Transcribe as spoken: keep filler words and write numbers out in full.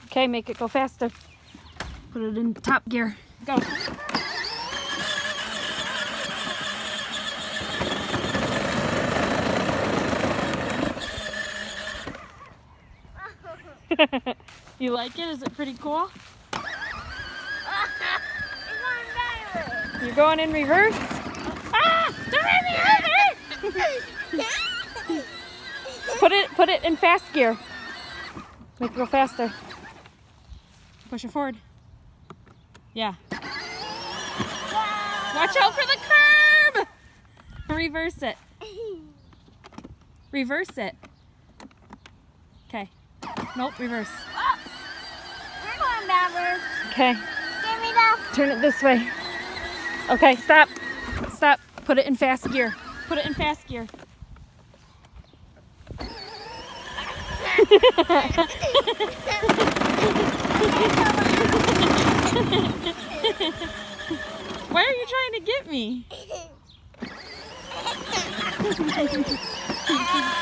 Okay, make it go faster. Put it in top gear. Go. You like it? Is it pretty cool? You're going in reverse? Ah! Don't make me hurt! Put it, put it in fast gear. Make it go faster. Push it forward. Yeah. Watch out for the curb! Reverse it. Reverse it. Okay. Nope, reverse. Oh, we're going backwards. Okay. Give me the... Turn it this way. Okay, stop. Stop. Put it in fast gear. Put it in fast gear. Why are you trying to get me?